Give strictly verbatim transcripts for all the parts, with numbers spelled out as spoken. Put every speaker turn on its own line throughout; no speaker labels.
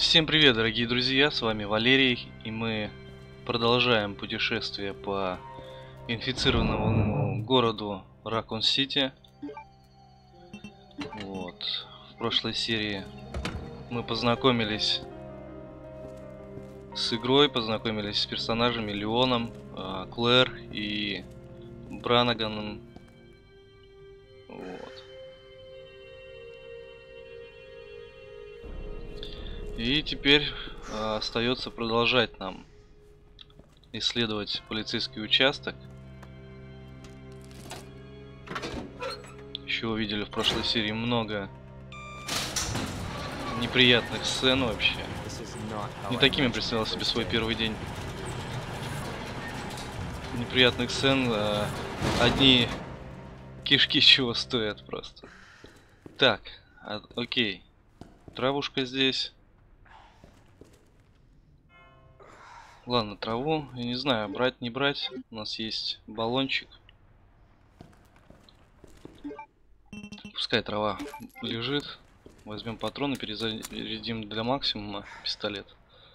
Всем привет, дорогие друзья, с вами Валерий, и мы продолжаем путешествие по инфицированному городу Ракун-Сити. Вот. В прошлой серии мы познакомились с игрой, познакомились с персонажами Леоном, Клэр и Бранаганом. Вот. И теперь э, остается продолжать нам исследовать полицейский участок. Еще увидели в прошлой серии много неприятных сцен вообще. Не такими представлял себе свой первый день. Неприятных сцен, э, одни кишки чего стоят просто. Так, а, окей. Травушка здесь. Ладно, траву, я не знаю, брать, не брать. У нас есть баллончик. Пускай трава лежит. Возьмем патроны, перезарядим для максимума пистолет.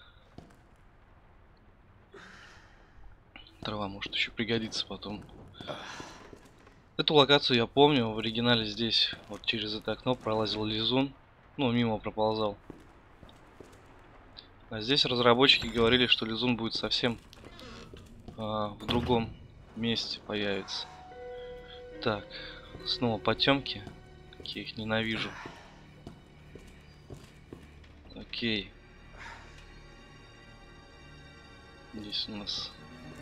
Трава может еще пригодится потом. Эту локацию я помню. В оригинале здесь вот через это окно пролазил лизун. Ну, мимо проползал. А здесь разработчики говорили, что лизун будет совсем а, в другом месте появится. Так, снова потемки. Какие их ненавижу. Окей. Здесь у нас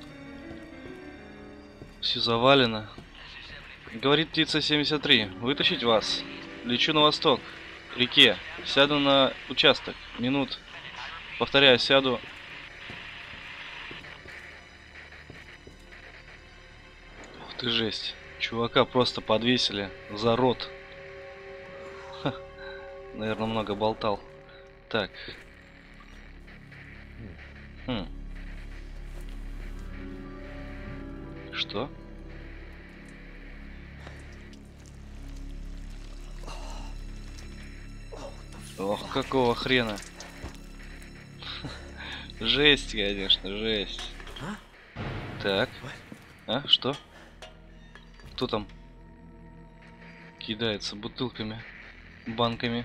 все завалено. Говорит птица семьдесят три. Вытащить вас. Лечу на восток. К реке. Сяду на участок. Минут. Повторяю, сяду. Ух ты, жесть. Чувака просто подвесили за рот. Ха. Наверное, много болтал. Так. Хм. Что? Ох, какого хрена? Жесть, конечно, жесть. Так. А, что? Кто там? Кидается бутылками, банками.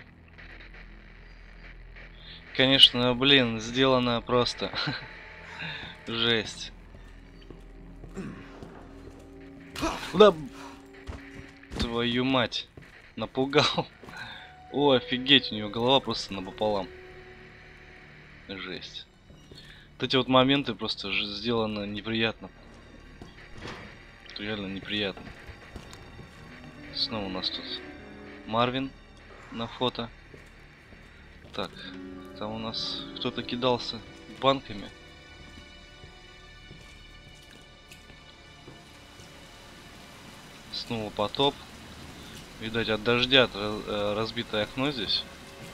Конечно, блин, сделано просто. Жесть. Да, твою мать. Напугал. О, офигеть, у него голова просто напополам. Жесть. Вот эти вот моменты просто же сделано неприятно. Реально неприятно. Снова у нас тут Марвин на фото. Так, там у нас кто-то кидался банками. Снова потоп. Видать, от дождя разбитое окно здесь.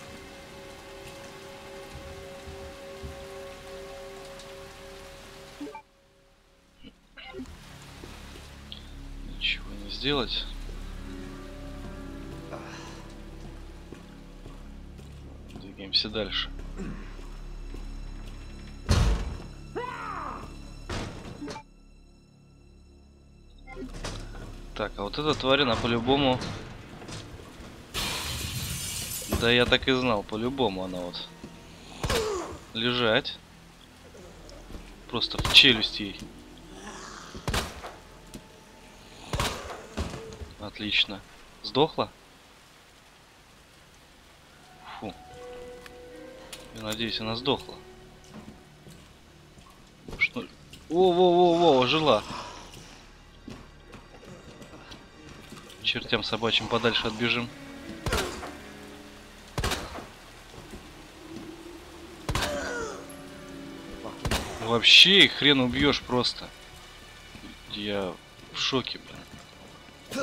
Ничего не сделать. Двигаемся дальше. Так, а вот эта тварь, она по-любому... Да я так и знал, по-любому она вот. Лежать. Просто в челюсть ей. Отлично. Сдохла? Фу. Я надеюсь, она сдохла. Что? Во-во-во-во, жила. Чертям собачьим подальше отбежим. Вообще их хрен убьешь просто. Я в шоке, блин.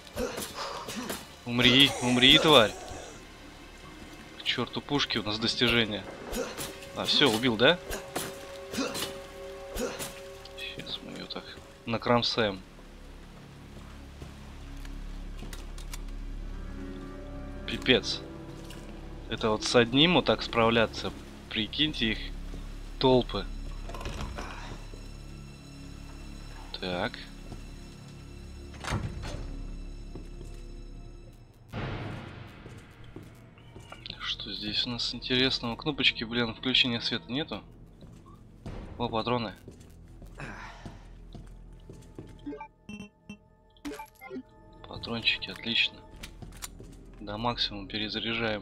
Умри, умри, тварь. К черту пушки, у нас достижение. А, все, убил, да? Сейчас мы ее так накромсаем. Пипец. Это вот с одним вот так справляться Прикиньте, их толпы. Так. Что здесь у нас интересного? Кнопочки, блин, включения света нету. О, патроны. Патрончики, отлично. До максимума перезаряжаем.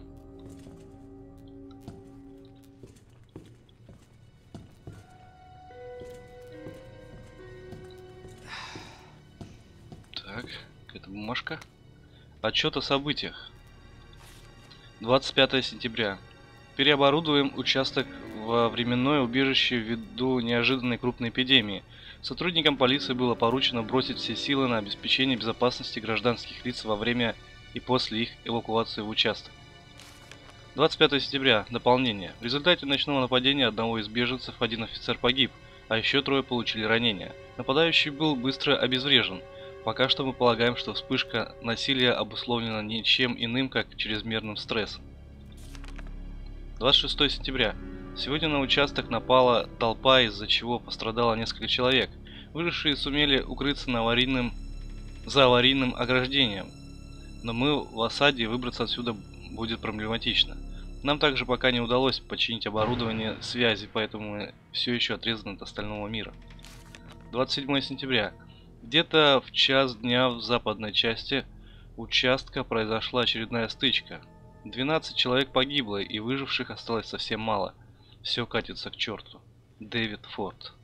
Так, какая-то бумажка. Отчет о событиях. двадцать пятое сентября. Переоборудуем участок во временное убежище ввиду неожиданной крупной эпидемии. Сотрудникам полиции было поручено бросить все силы на обеспечение безопасности гражданских лиц во время и после их эвакуации в участок. двадцать пятое сентября. Дополнение. В результате ночного нападения одного из беженцев один офицер погиб, а еще трое получили ранения. Нападающий был быстро обезврежен. Пока что мы полагаем, что вспышка насилия обусловлена ничем иным, как чрезмерным стрессом. двадцать шестое сентября. Сегодня на участок напала толпа, из-за чего пострадало несколько человек. Выжившие сумели укрыться на аварийным... за аварийным ограждением. Но мы в осаде, выбраться отсюда будет проблематично. Нам также пока не удалось починить оборудование связи, поэтому мы все еще отрезаны от остального мира. двадцать седьмое сентября. Где-то в час дня в западной части участка произошла очередная стычка. двенадцать человек погибло, и выживших осталось совсем мало. Все катится к черту. Дэвид Форд.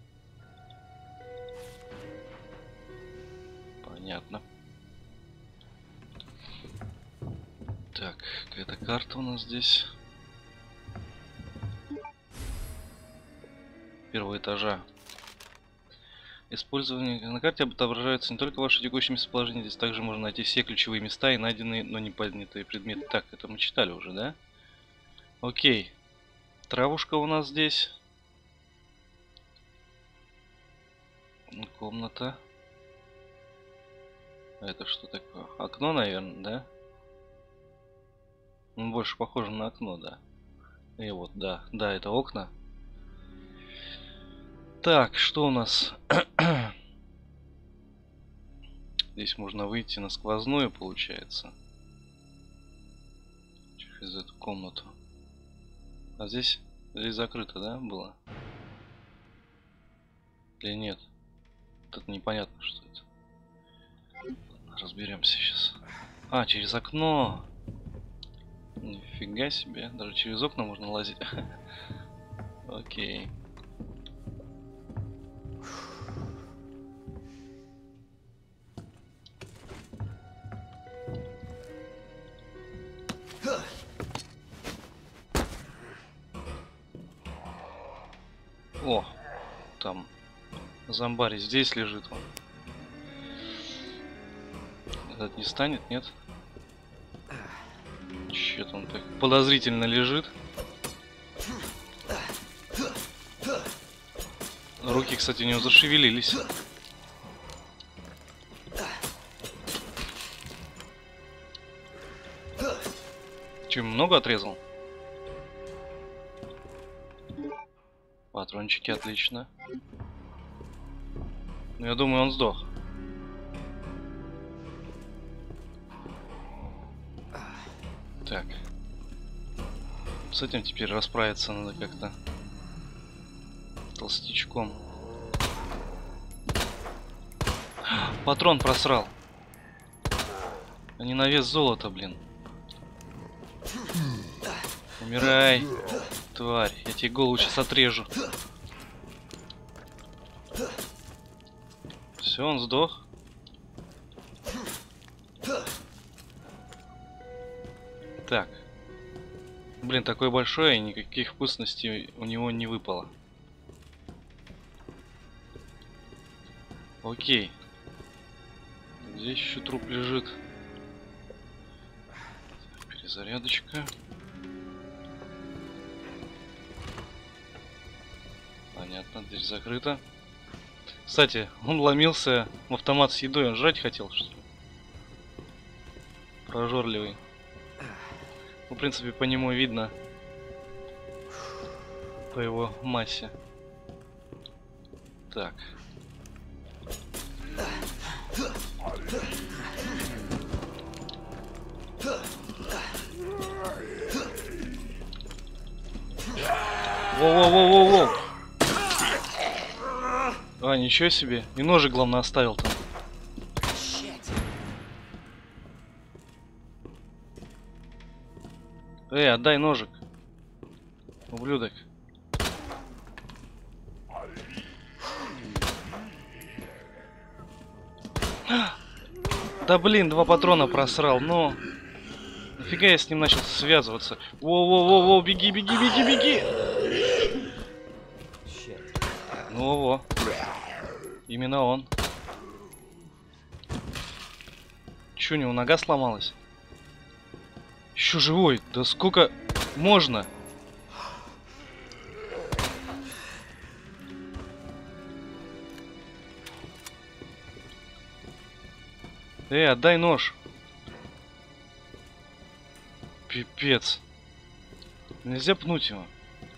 Понятно. Так, какая-то карта у нас здесь. Первого этажа. Использование на карте отображаются не только ваши текущие местоположения, здесь также можно найти все ключевые места и найденные, но не поднятые предметы. Так, это мы читали уже, да? Окей. Травушка у нас здесь. Комната. Это что такое? Окно, наверное, да? Ну, больше похоже на окно, да. И вот, да, да, это окна. Так, что у нас? Здесь можно выйти на сквозную, получается. Через эту комнату. А здесь, здесь закрыто, да, было? Или нет? Тут непонятно, что это. Разберемся сейчас. А, через окно. Нифига себе. Даже через окна можно лазить. Окей. О, там зомбарь здесь лежит он. Этот не станет, нет? Че-то он так подозрительно лежит. Руки, кстати, у него зашевелились. Че, много отрезал? Патрончики, отлично. Ну, я думаю, он сдох. Так. С этим теперь расправиться надо как-то. Толстячком. Патрон просрал. Они на вес золота, блин. Умирай, тварь. Я тебе голову сейчас отрежу. Все, он сдох. Так. Блин, такой большой, и никаких вкусностей у него не выпало. Окей. Здесь еще труп лежит. Перезарядочка. Понятно, дверь закрыта. Кстати, он ломился в автомат с едой. Он жрать хотел, что ли? Прожорливый. Ну, в принципе, по нему видно. по его массе. Так. Воу-воу-воу-воу-воу! А, ничего себе. И ножик, главное, оставил там. Эй, отдай ножик. Ублюдок. Да блин, два патрона просрал, но... Нафига я с ним начал связываться? Воу-воу-воу-воу, беги, беги, беги, беги! Ну, во-во. Именно он. Чё, у него нога сломалась? Еще живой? Да сколько можно? Эй, отдай нож. Пипец. Нельзя пнуть его.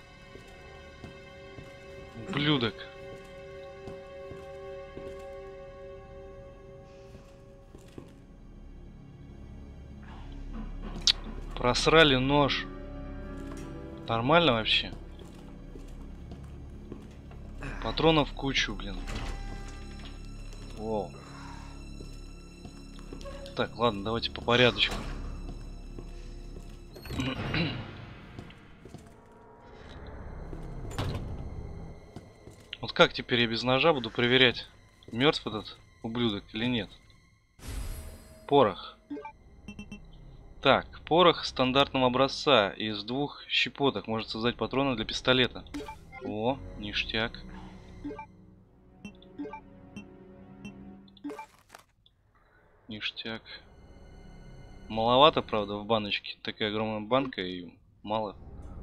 Ублюдок. Просрали нож. Нормально вообще? Патронов кучу, блин. Воу. Так, ладно, давайте по порядочку. Вот как теперь я без ножа буду проверять, мертв этот ублюдок или нет? Порох. Так, порох стандартного образца из двух щепоток может создать патроны для пистолета. О, ништяк. Ништяк. Маловато, правда, в баночке. Такая огромная банка и мало.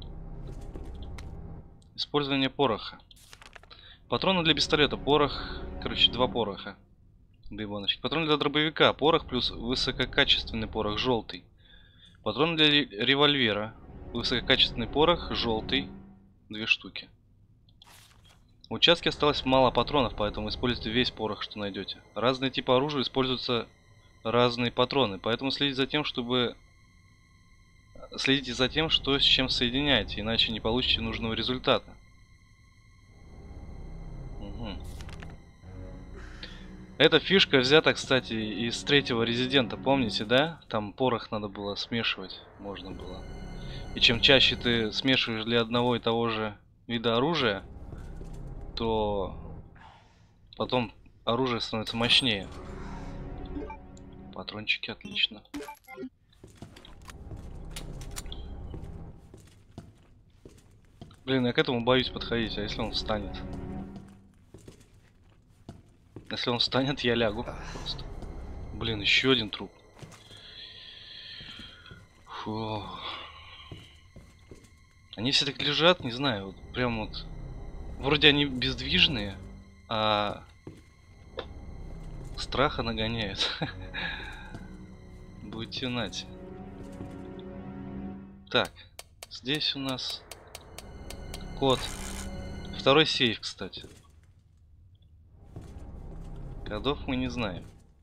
Использование пороха. Патроны для пистолета. Порох. Короче, два пороха. Две баночки. Патроны для дробовика. Порох плюс высококачественный порох. Желтый. Патроны для револьвера. Высококачественный порох. Желтый. Две штуки. В участке осталось мало патронов, поэтому используйте весь порох, что найдете. Разные типы оружия используются разные патроны, поэтому следите за тем, чтобы... Следите за тем, что с чем соединяете, иначе не получите нужного результата. Угу. Эта фишка взята, кстати, из третьего Резидента, помните, да? Там порох надо было смешивать, можно было. И чем чаще ты смешиваешь для одного и того же вида оружия, то потом оружие становится мощнее. Патрончики, отлично. Блин, я к этому боюсь подходить, а если он встанет? Если он встанет, я лягу просто. Блин, еще один труп. Фу. Они все так лежат, не знаю, вот прям вот. Вроде они бездвижные, а страха нагоняют. Будьте нати. Так, здесь у нас код. Второй сейф, кстати. Кодов мы не знаем.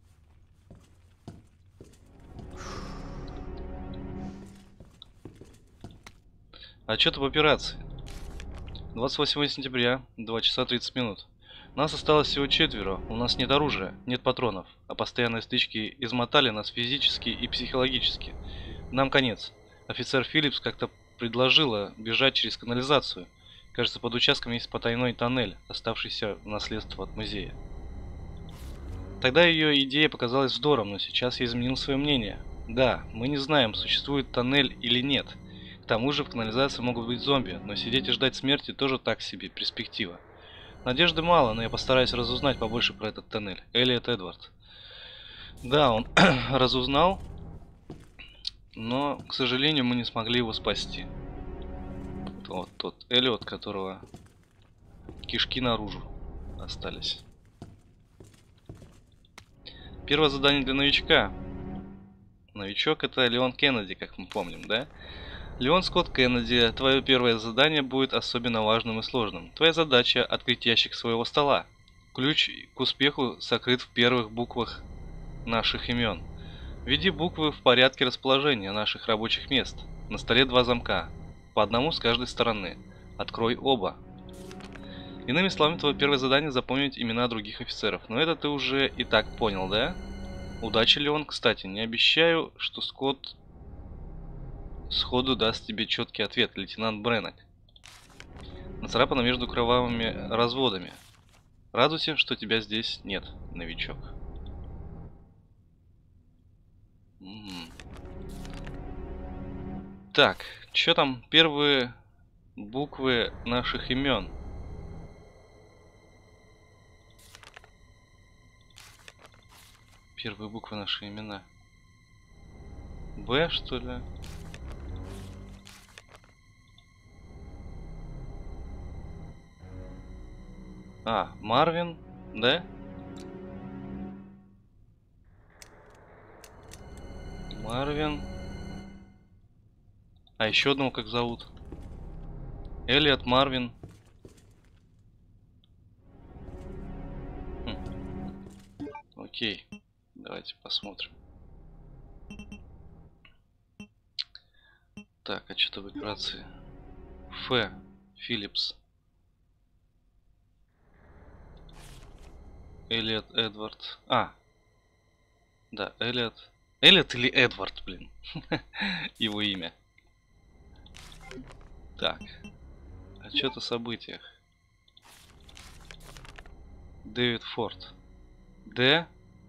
Отчет об операции. двадцать восьмого сентября, два часа тридцать минут. Нас осталось всего четверо, у нас нет оружия, нет патронов, а постоянные стычки измотали нас физически и психологически. Нам конец. Офицер Филлипс как-то предложила бежать через канализацию. Кажется, под участком есть потайной тоннель, оставшийся в наследство от музея. Тогда ее идея показалась вздором, но сейчас я изменил свое мнение. Да, мы не знаем, существует тоннель или нет. К тому же в канализации могут быть зомби, но сидеть и ждать смерти тоже так себе перспектива. Надежды мало, но я постараюсь разузнать побольше про этот тоннель. Элиот Эдвард. Да, он разузнал, но, к сожалению, мы не смогли его спасти. Вот тот Элиот, которого кишки наружу остались. Первое задание для новичка. Новичок — это Леон Кеннеди, как мы помним, да? Леон Скотт Кеннеди, твое первое задание будет особенно важным и сложным. Твоя задача — открыть ящик своего стола. Ключ к успеху сокрыт в первых буквах наших имен. Введи буквы в порядке расположения наших рабочих мест. На столе два замка, по одному с каждой стороны. Открой оба. Иными словами, твое первое задание — запомнить имена других офицеров. Но это ты уже и так понял, да? Удачи, Леон. Кстати, не обещаю, что Скотт сходу даст тебе четкий ответ, лейтенант Бреннок. Нацарапано между кровавыми разводами. Радуйся, что тебя здесь нет, новичок. М-м. Так, что там первые буквы наших имен? Первые буквы наших имена. Б, что ли? А, Марвин, да? Марвин. А еще одного как зовут? Элliot, Марвин. Хм. Окей, давайте посмотрим. Так, а что-то в операции? Ф. Филлипс. Элliot, Эдвард. А. Да, Элliot. Элliot или Эдвард, блин. Его имя. Так. Отчет о событиях. Дэвид Форд. Д.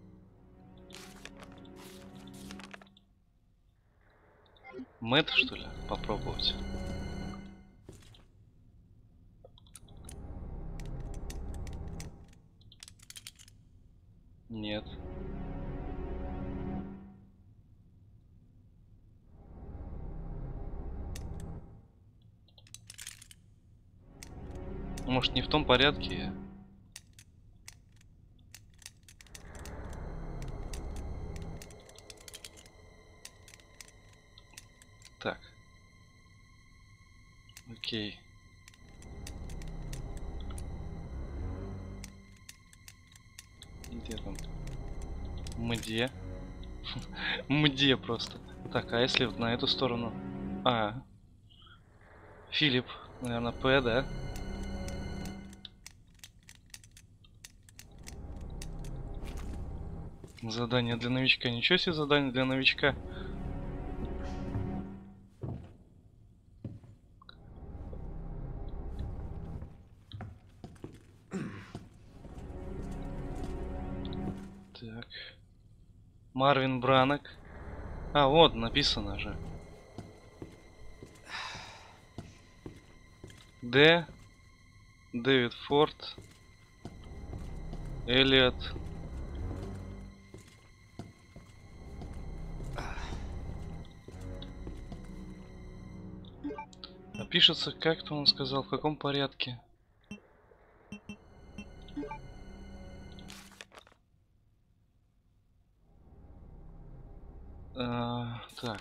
Мэтт, что ли? Попробовать. Нет. Может, не в том порядке? Так. Окей. Где там? Где? Где просто? Так, а если вот на эту сторону? А. Филипп, наверное, П, да? Задание для новичка. Ничего себе задание для новичка. Так. Марвин Бранок. А, вот, написано же. Д. Дэвид Форд. Эллиот. А пишется как-то, он сказал, в каком порядке? А, так.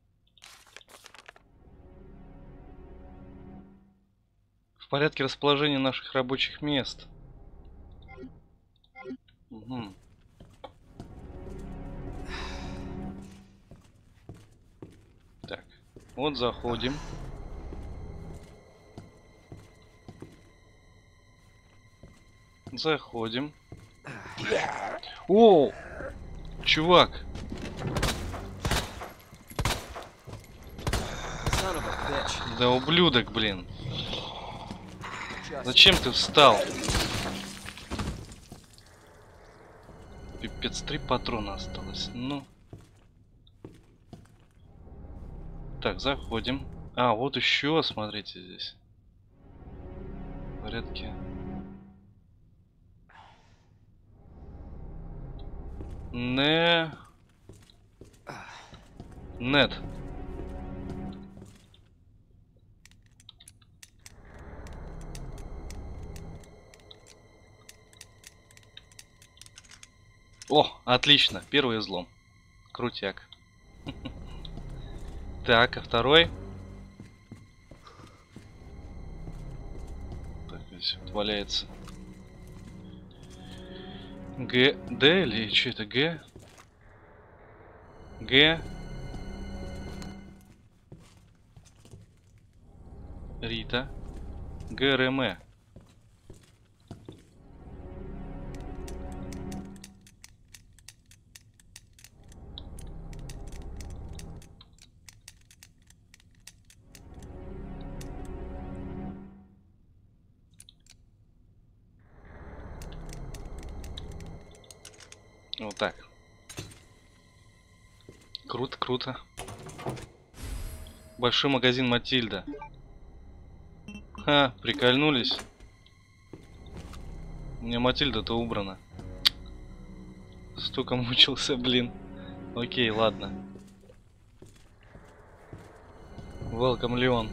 В порядке расположения наших рабочих мест. Угу. Так, вот заходим. Заходим. О, чувак. Да ублюдок, блин. Зачем ты встал? Пипец, три патрона осталось. Ну. Так, заходим. А, вот еще, смотрите здесь. В порядке. Не. Нет. О, отлично, первый взлом. Крутяк. Так, а второй? здесь вот валяется. Г, Д или что это? Г? Г. Рита. ГРМ. Вот так. Круто, круто. Большой магазин Матильда. Ха, прикольнулись. У меня Матильда-то убрана. Столько мучился, блин. Окей, ладно. Welcome, Леон.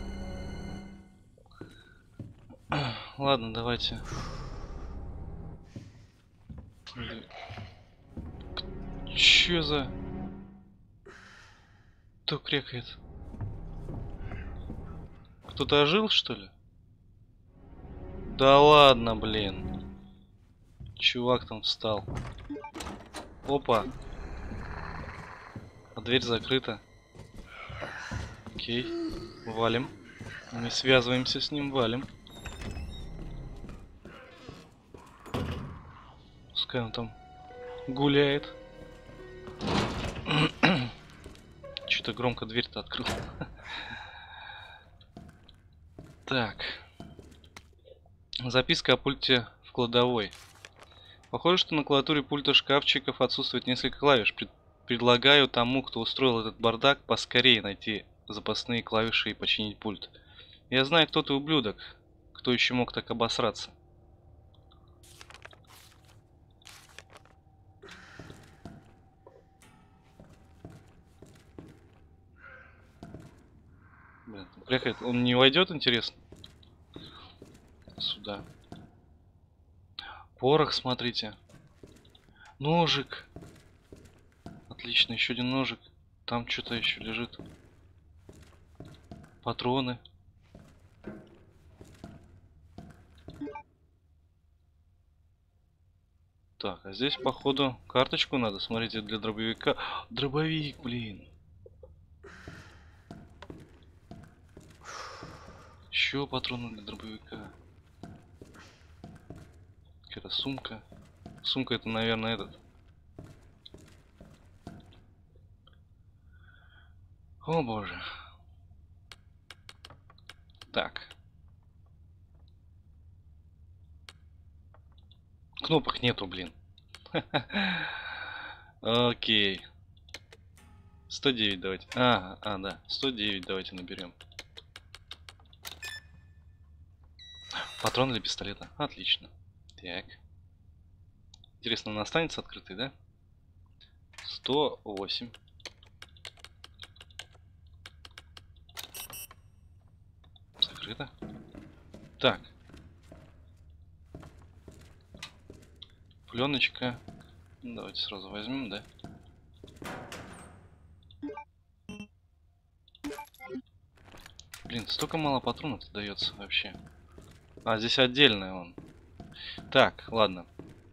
Ладно, давайте. Чё за... Кто крякает? Кто-то ожил, что ли? Да ладно, блин. Чувак там встал. Опа. А дверь закрыта. Окей. Валим. Мы связываемся с ним, валим. Пускай он там гуляет. Что-то громко дверь-то открыл. Так. Записка о пульте в кладовой. Похоже, что на клавиатуре пульта шкафчиков отсутствует несколько клавиш. Пред предлагаю тому, кто устроил этот бардак, поскорее найти запасные клавиши и починить пульт. Я знаю, кто ты, ублюдок. Кто еще мог так обосраться? Блин, крякает. Он не войдет, интересно? Сюда. Порох, смотрите. Ножик. Отлично, еще один ножик. Там что-то еще лежит. Патроны. Так, а здесь, походу, карточку надо. Смотрите, для дробовика. Дробовик, блин. Еще патроны для дробовика. Какая-то сумка. Сумка это, наверное, этот. О боже. Так. Кнопок нету, блин. Окей. сто девять давайте. А, а, да. сто девять давайте наберем. Патрон для пистолета. Отлично. Так. Интересно, он останется открытый, да? сто восемь. Закрыто. Так. Пленочка. Давайте сразу возьмем, да? Блин, столько мало патронов дается вообще. А, здесь отдельный он. Так, ладно.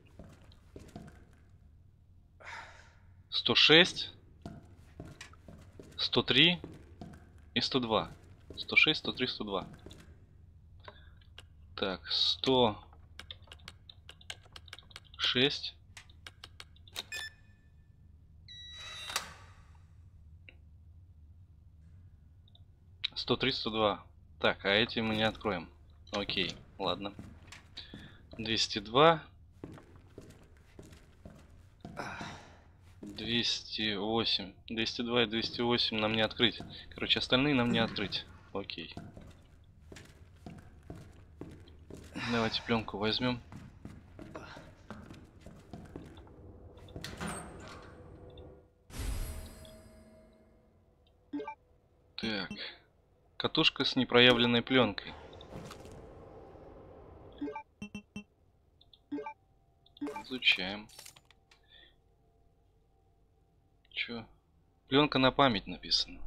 сто шесть, сто три и сто два. сто шесть, сто три, сто два. Так, сто шесть. сто три, сто два. Так, а эти мы не откроем. Окей, ладно. двести два. двести восемь. двести два и двести восемь нам не открыть. Короче, остальные нам не открыть. Окей. Давайте пленку возьмем. Так. Катушка с непроявленной пленкой. Изучаем. Чё? Пленка на память написано.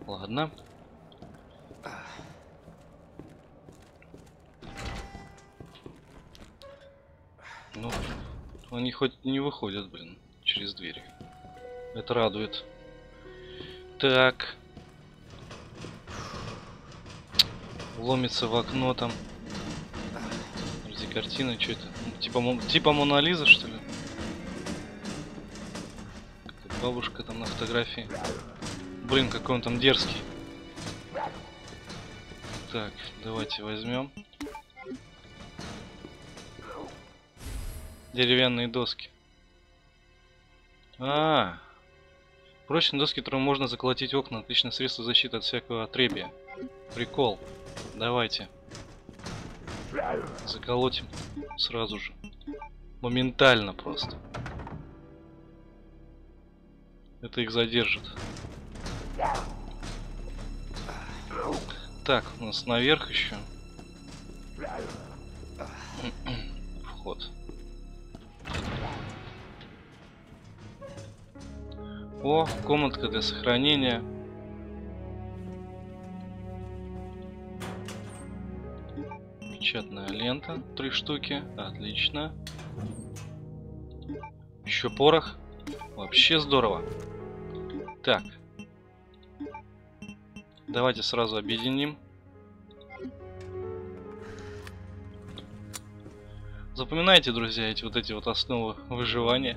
Ладно. Ну, они хоть не выходят, блин, через двери. Это радует. Так. Ломится в окно там. Ради картины, что это? Типа, типа Мона Лиза, что ли? Какая бабушка там на фотографии. Блин, какой он там дерзкий. Так, давайте возьмем. Деревянные доски. А, -а, -а. Прочные доски, которым можно заколотить окна. Отличное средство защиты от всякого отребья. Прикол. Давайте. Заколотим сразу же. Моментально просто. Это их задержит. Так, у нас наверх еще. Вход. О, комнатка для сохранения. Печатная лента, три штуки, отлично. Еще порох, вообще здорово. Так, давайте сразу объединим. Запоминайте, друзья, эти вот эти вот основы выживания.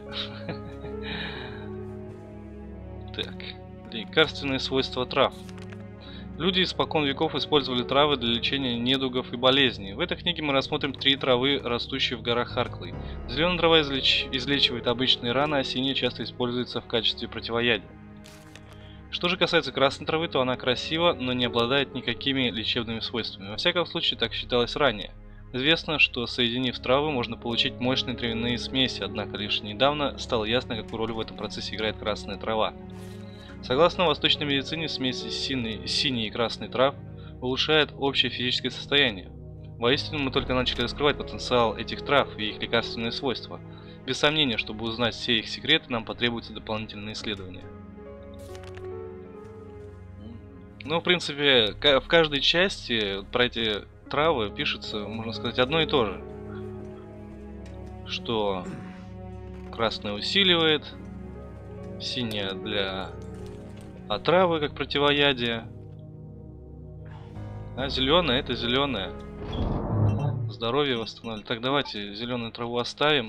Так, лекарственные свойства трав. Люди испокон веков использовали травы для лечения недугов и болезней. В этой книге мы рассмотрим три травы, растущие в горах Харклей. Зеленая трава излеч... излечивает обычные раны, а синяя часто используется в качестве противоядия. Что же касается красной травы, то она красива, но не обладает никакими лечебными свойствами. Во всяком случае, так считалось ранее. Известно, что соединив травы, можно получить мощные травяные смеси, однако лишь недавно стало ясно, какую роль в этом процессе играет красная трава. Согласно восточной медицине, смесь синой, синей и красной трав улучшает общее физическое состояние. Воистину, мы только начали раскрывать потенциал этих трав и их лекарственные свойства. Без сомнения, чтобы узнать все их секреты, нам потребуются дополнительные исследования. Ну, в принципе, в каждой части про эти травы пишется, можно сказать, одно и то же. Что красная усиливает, синяя для отравы, как противоядие, а зеленая это зеленая. Здоровье восстанавливает. Так, давайте зеленую траву оставим,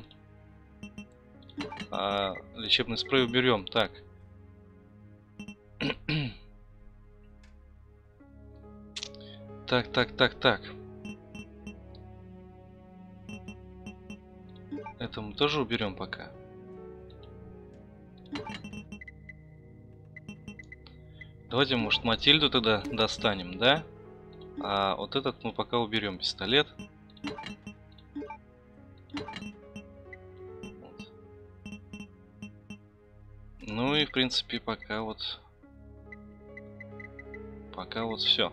а лечебный спрей уберем. Так. Так, так, так, так. Это мы тоже уберем пока. Давайте, может, Матильду тогда достанем, да? А вот этот мы пока уберем, пистолет. Вот. Ну и, в принципе, пока вот... Пока вот все.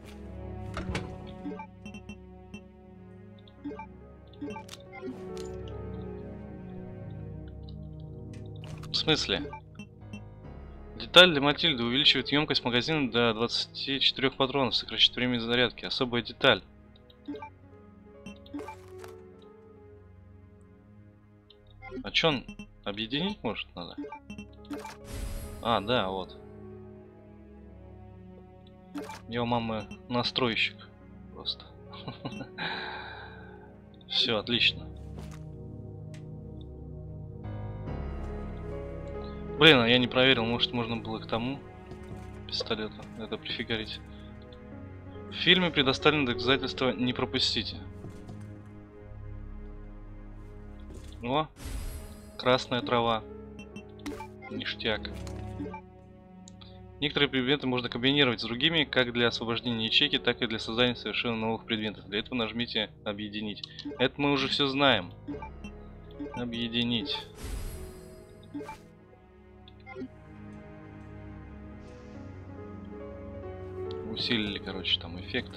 В смысле? Деталь для Матильды увеличивает емкость магазина до двадцати четырёх патронов, сокращает время зарядки. Особая деталь. А чё он объединить может надо? А, да, вот. Я у мамы настройщик просто. Все, отлично. Блин, а я не проверил, может можно было к тому пистолету это прифигарить. В фильме предоставлены доказательства, не пропустите. О, красная трава. Ништяк. Некоторые предметы можно комбинировать с другими, как для освобождения ячейки, так и для создания совершенно новых предметов. Для этого нажмите «Объединить». Это мы уже все знаем. Объединить. Усилили, короче, там эффект.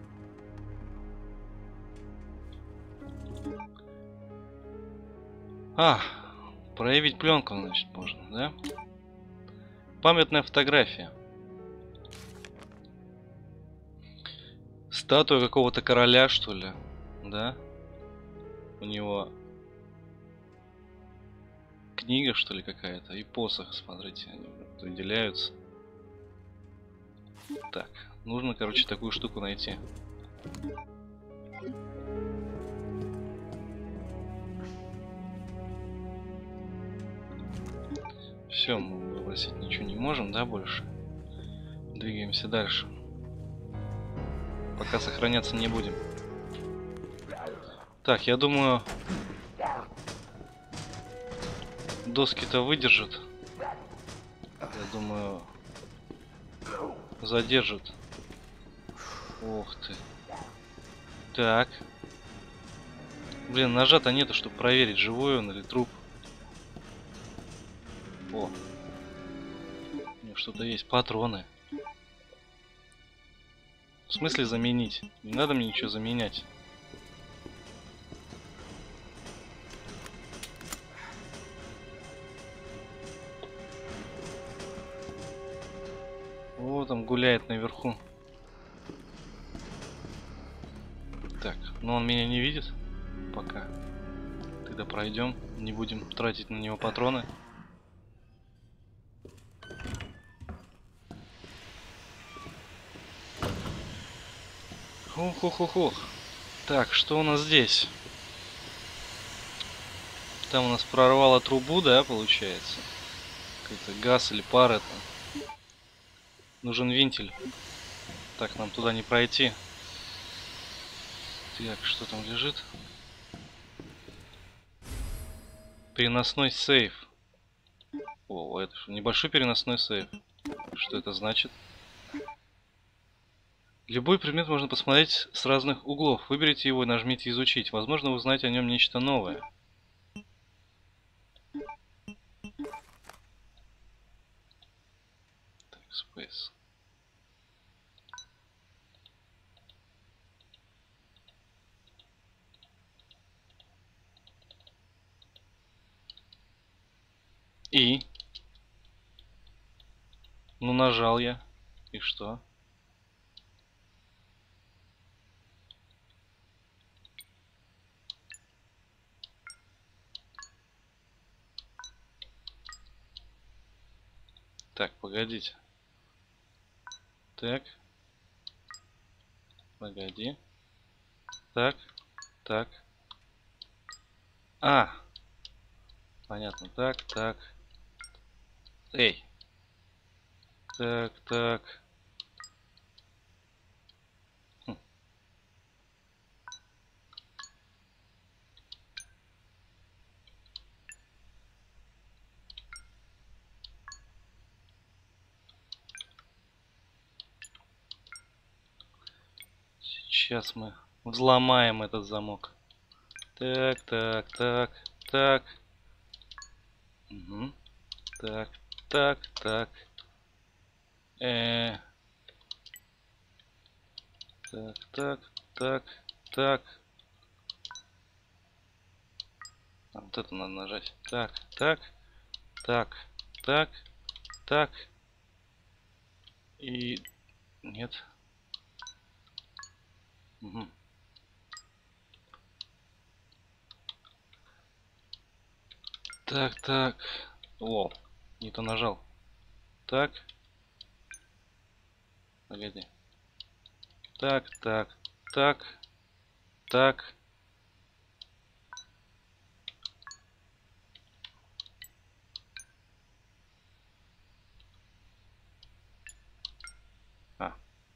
А, проявить пленку, значит, можно, да? Памятная фотография. Статуя какого-то короля, что ли? Да? У него книга, что ли, какая-то? И посох, смотрите, они выделяются. Так, нужно, короче, такую штуку найти. Все, мы выбросить ничего не можем, да, больше? Двигаемся дальше. Пока сохраняться не будем. Так, я думаю, доски-то выдержат. Я думаю, задержат. Ох ты. Так. Блин, ножа-то нету, чтобы проверить, живой он или труп. О. У него что-то есть. Патроны. В смысле заменить? Не надо мне ничего заменять. Вот он гуляет наверху. Так, но он меня не видит пока. Тогда пройдем. Не будем тратить на него патроны. Ух-ух-ух-ух. Так, что у нас здесь? Там у нас прорвало трубу, да, получается? Какой-то газ или пар это. Нужен вентиль. Так, нам туда не пройти. Так, что там лежит? Переносной сейф. О, это небольшой переносной сейф. Что это значит? Любой предмет можно посмотреть с разных углов. Выберите его и нажмите «Изучить». Возможно, вы узнаете о нем нечто новое. Так, Space. И? Ну, нажал я. И что? Так, погодите. Так. Погоди. Так. Так. А. Понятно. Так, так. Эй. Так, так. Хм. Сейчас мы взломаем этот замок. Так, так, так, так. Угу. Так, так, так. Э. Так, так, так, так. А, вот это надо нажать. Так, так, так, так, так. И нет. Угу. Так, так. О, не то нажал. Так. Погоди. Так, так, так, так. А.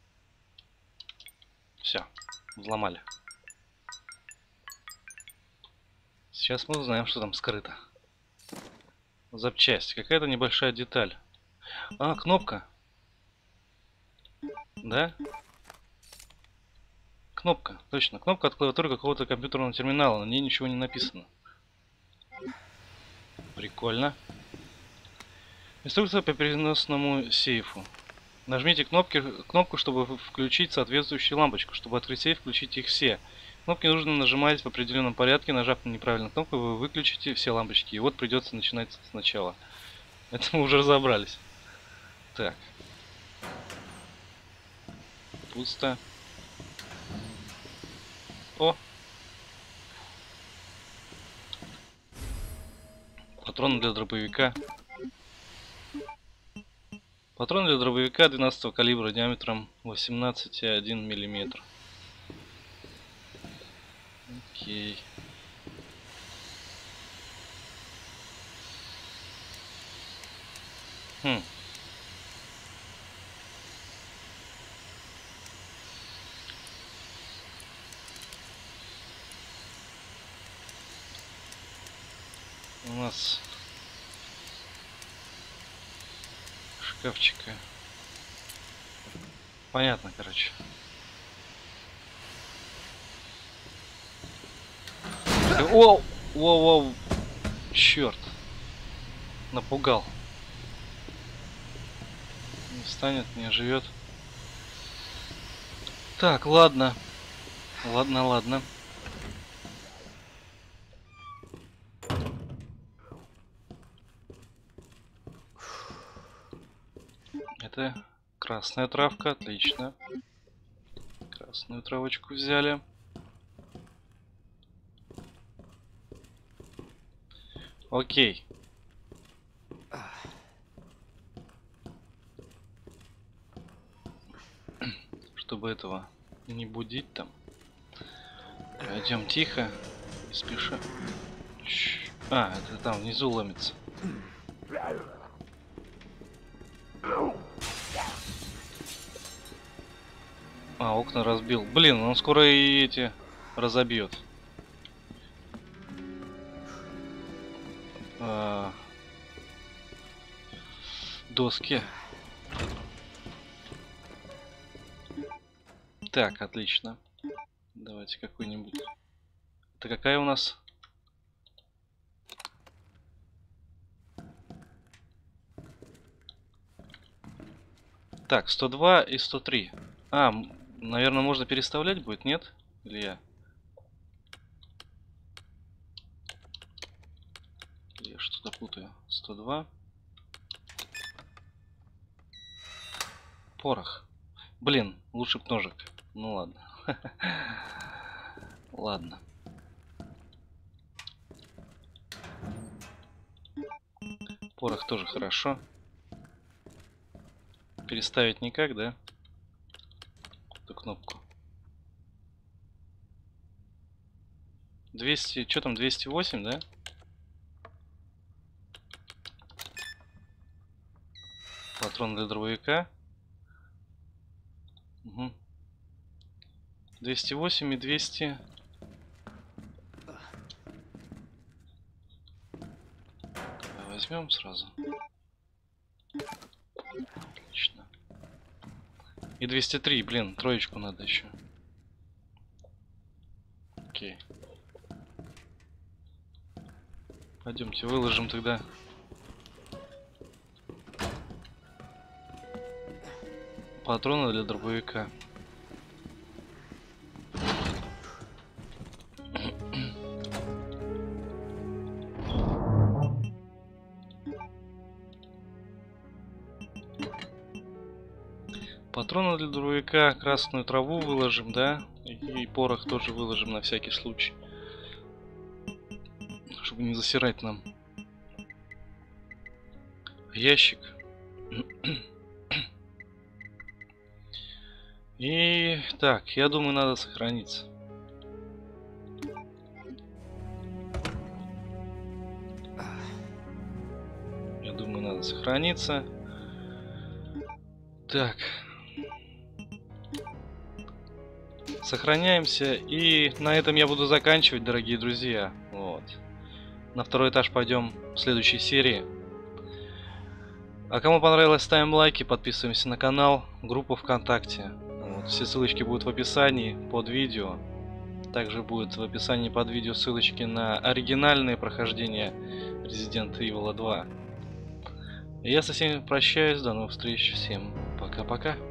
Все, взломали. Сейчас мы узнаем, что там скрыто. Запчасть. Какая-то небольшая деталь. А, кнопка. Да? Кнопка. Точно. Кнопка от клавиатуры какого-то компьютерного терминала. На ней ничего не написано. Прикольно. Инструкция по переносному сейфу. Нажмите кнопки, кнопку, чтобы включить соответствующую лампочку. Чтобы открыть сейф, включите их все. Кнопки нужно нажимать в определенном порядке. Нажав на неправильную кнопку, вы выключите все лампочки. И вот придется начинать сначала. Это мы уже разобрались. Так. Пусто. Патроны для дробовика. Патрон для дробовика двенадцатого калибра диаметром восемнадцать целых один миллиметр. Окей. Хм. У нас шкафчика. Понятно, короче. О, о, о, черт, напугал. Не встанет, не оживет. Так, ладно, ладно, ладно. Это красная травка, отлично. Красную травочку взяли. Окей. Чтобы этого не будить там. Пойдем тихо, не спеша. А, это там внизу ломится. А, окна разбил. Блин, он скоро и эти разобьет. А, доски. Так, отлично. Давайте какой-нибудь. Это какая у нас? Так, сто два и сто три. А, наверное, можно переставлять будет, нет? Или я? Я что-то путаю. сто два. Порох. Блин, лучше б ножик. Ну ладно. Ладно. Порох тоже хорошо. Переставить никак, да? Эту кнопку. двести, что там, двести восемь, да? Патрон для дробовика. Угу. двести восемь и двести. Возьмем сразу. Отлично. И двести три, блин, троечку надо еще. Окей. Пойдемте выложим тогда. Патроны для дробовика. Патроны для дробовика, красную траву выложим, да? И порох тоже выложим на всякий случай. Чтобы не засирать нам. Ящик. И так, я думаю, надо сохраниться. Я думаю, надо сохраниться. Так. Сохраняемся. И на этом я буду заканчивать, дорогие друзья. Вот. На второй этаж пойдем в следующей серии. А кому понравилось, ставим лайки, подписываемся на канал, группу ВКонтакте. Вот. Все ссылочки будут в описании под видео. Также будет в описании под видео ссылочки на оригинальные прохождения Resident Evil два. Я со всеми прощаюсь, до новых встреч, всем пока-пока.